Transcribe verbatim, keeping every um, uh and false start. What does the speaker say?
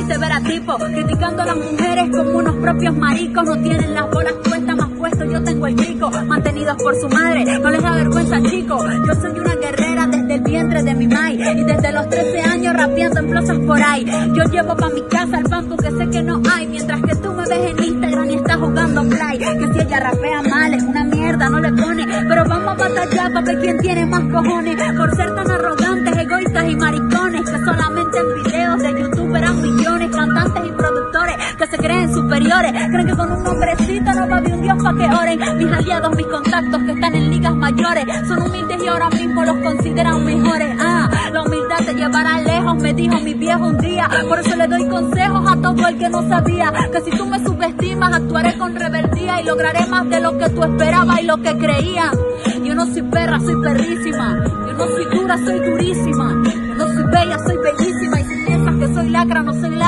severa tipo, criticando a las mujeres como unos propios maricos. No tienen las bolas puestas, más puestos yo tengo el pico. Mantenidos por su madre, no les da vergüenza, chicos. Yo soy una guerrera desde el vientre de mi mai, y desde los trece años rapeando en plazas por ahí. Yo llevo pa' mi casa el pan porque sé que no hay, mientras que tú me ves en Instagram y estás jugando play. Que si ella rapea mal es una mierda, no le pone, pero vamos a batallar pa' ver quién tiene más cojones. Por ser tan arrogantes, egoístas y maricones, que solamente en videos de YouTube verán millones. Cantantes y productores que se creen superiores, creen que con un nombrecito no va a haber un Dios pa' que oren. Mis aliados, mis contactos que están en ligas mayores, son humildes y ahora mismo los consideran mejores. Ah, la humildad te llevará lejos, me dijo mi viejo un día. Por eso le doy consejos a todo el que no sabía, que si tú me subestimas actuaré con rebeldía y lograré más de lo que tú esperabas y lo que creías. Yo no soy perra, soy perrísima. Yo no soy dura, soy durísima. Yo no soy bella, soy bellísima. Y si piensas que soy lacra, no soy lacra.